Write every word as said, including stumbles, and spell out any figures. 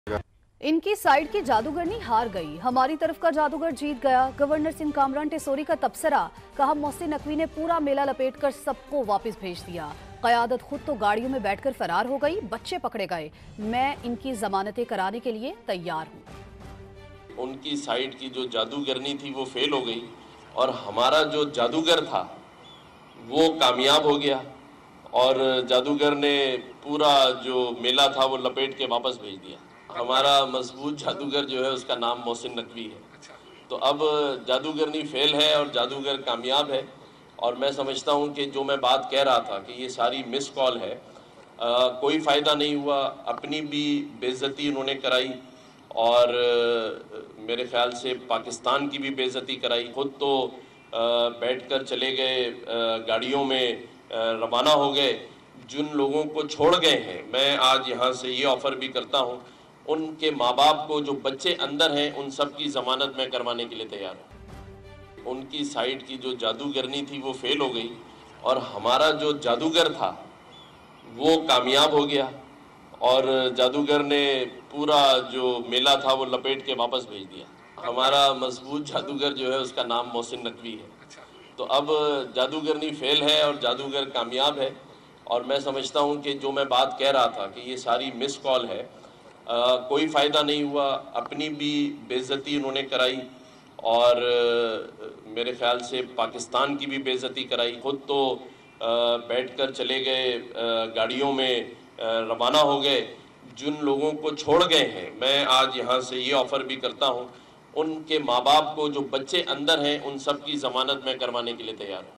इनकी साइड की जादूगरनी हार गई, हमारी तरफ का जादूगर जीत गया। गवर्नर सिंह कामरान टेसोरी का तबसरा, कहा मोहसिन नकवी ने पूरा मेला लपेटकर सबको वापस भेज दिया। क़यादत खुद तो गाड़ियों में बैठकर फरार हो गई, बच्चे पकड़े गए। मैं इनकी जमानतें कराने के लिए तैयार हूँ। उनकी साइड की जो जादूगरनी थी वो फेल हो गई और हमारा जो जादूगर था वो कामयाब हो गया और जादूगर ने पूरा जो मेला था वो लपेट के वापस भेज दिया। हमारा मजबूत जादूगर जो है उसका नाम मोहसिन नकवी है। तो अब जादूगरनी फेल है और जादूगर कामयाब है और मैं समझता हूँ कि जो मैं बात कह रहा था कि ये सारी मिस कॉल है, आ, कोई फ़ायदा नहीं हुआ। अपनी भी बेइज्जती उन्होंने कराई और आ, मेरे ख्याल से पाकिस्तान की भी बेइज्जती कराई। खुद तो बैठ कर चले गए, गाड़ियों में रवाना हो गए। जिन लोगों को छोड़ गए हैं, मैं आज यहाँ से ये ऑफ़र भी करता हूँ, उनके माँ बाप को, जो बच्चे अंदर हैं, उन सब की ज़मानत मैं करवाने के लिए तैयार हूँ। उनकी साइड की जो जादूगरनी थी वो फेल हो गई और हमारा जो जादूगर था वो कामयाब हो गया और जादूगर ने पूरा जो मेला था वो लपेट के वापस भेज दिया। हमारा मजबूत जादूगर जो है उसका नाम मोहसिन नकवी है। तो अब जादूगरनी फेल है और जादूगर कामयाब है और मैं समझता हूँ कि जो मैं बात कह रहा था कि ये सारी मिस कॉल है, आ, कोई फ़ायदा नहीं हुआ। अपनी भी बेइज्जती उन्होंने कराई और आ, मेरे ख्याल से पाकिस्तान की भी बेइज्जती कराई। खुद तो बैठ कर चले गए, गाड़ियों में रवाना हो गए। जिन लोगों को छोड़ गए हैं, मैं आज यहाँ से ये ऑफ़र भी करता हूँ, उनके माँ बाप को, जो बच्चे अंदर हैं, उन सब की ज़मानत मैं करवाने के लिए तैयार हूँ।